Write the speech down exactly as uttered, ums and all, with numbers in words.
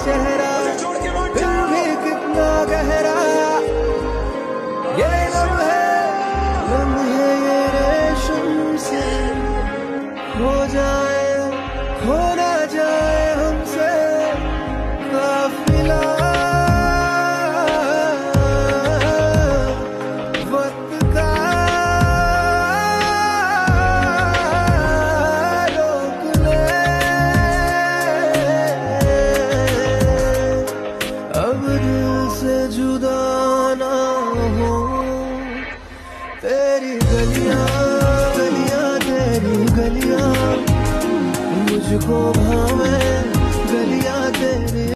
चेहरा फिर भी कितना गहरा, ये लम्हे लम्हे ये रेशम से हो जाए, हो ना जाए हमसे काफिला। वक्त का रोक ले, अब दिल से जुदा ना हो। तेरी गलियां गलियां तेरी गलियां मुझको भावे।